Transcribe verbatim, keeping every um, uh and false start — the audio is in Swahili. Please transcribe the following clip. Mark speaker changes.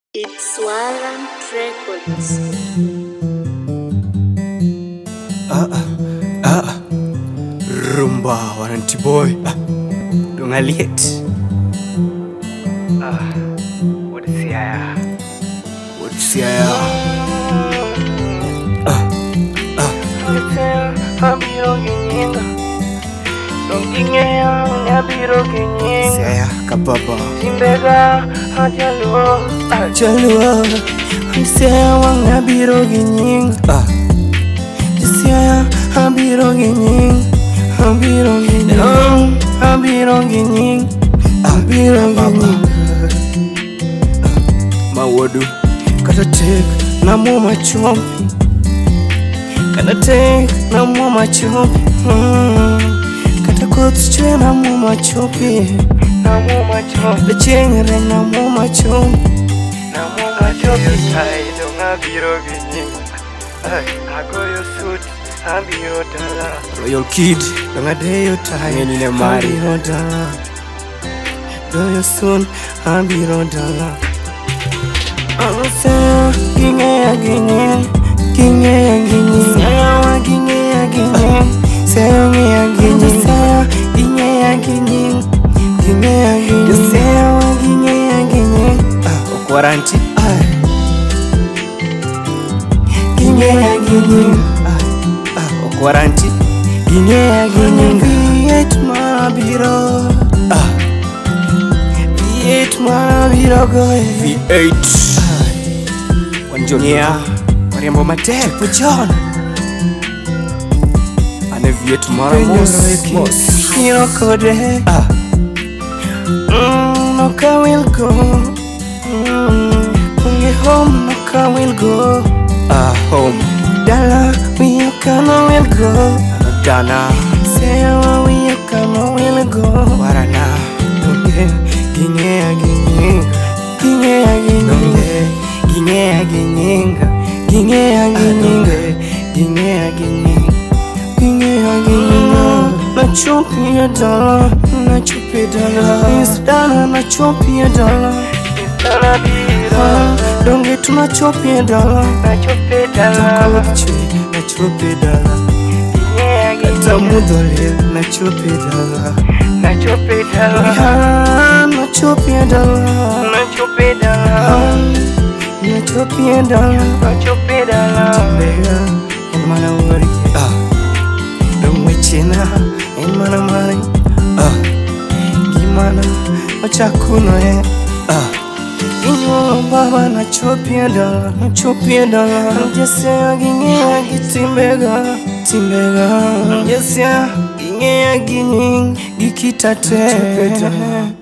Speaker 1: It's Warrant Records.
Speaker 2: Ah ah ah ah. Rumba Warranty boy. Ah. Don't aliet. Ah. What is here? What is here? Ah ah. Saya kababa.
Speaker 3: Timbega hajalo
Speaker 2: Jalua.
Speaker 3: Saya wang nabiro ginying
Speaker 2: Ah.
Speaker 3: Saya habiro ginying Habiro ginying Habiro ginying Habiro ginying
Speaker 2: Mawadu.
Speaker 3: Kata tek namu machompi Kata tek namu machompi Kata kots chwe namu machompi Namu machompi Lechengere namu machompi Namu machompi Ay dong habiro ginying Ay ako yo suit Habiro dala
Speaker 2: Royal Kid.
Speaker 3: Dongadeyo tai
Speaker 2: Ngeni ne mari.
Speaker 3: Habiro dala Doyo sun Habiro dala Saya ginge ginge ginge ginge saya ginge ginge saya ginge saya ginge ginge ginge ginge saya ginge ginge
Speaker 2: Ah. Warranty.
Speaker 3: ah ginge ginge
Speaker 2: Ah. Ah. Warranty.
Speaker 3: ginge ginge viet marabiro
Speaker 2: Ah.
Speaker 3: viet marabiro goe
Speaker 2: V eight. Wanjonia. Warembo Matep.
Speaker 3: Pujon
Speaker 2: Ane Viet Maramos. Mos.
Speaker 3: Hiro kode
Speaker 2: Ah.
Speaker 3: Mm, no ka will go. Mm, Unge home no ka will go.
Speaker 2: Ah. Home.
Speaker 3: Dala we you can will go.
Speaker 2: Dana.
Speaker 3: Say we you can will go.
Speaker 2: Warana.
Speaker 3: Unge ginge ginge ginge ginge ginge ginge ginge ginge ginge ginge ginge ginge na chopi dala na chopi dala is dala na chopi dala dala dira donge tuna chopi dala na chopi dala na chopi dala kata mudole na chopi dala na chopi dala na chopi dala na chopi dala na chopi dala na chopi dala timbega en mana wari
Speaker 2: Ah.
Speaker 3: dong wechena en mana mari
Speaker 2: Ah.
Speaker 3: gimana machakuno e
Speaker 2: Ah.
Speaker 3: Inyo baba na chopi dala na chopi dala jese ginge gitimbega timbega jese ginge gining gikitate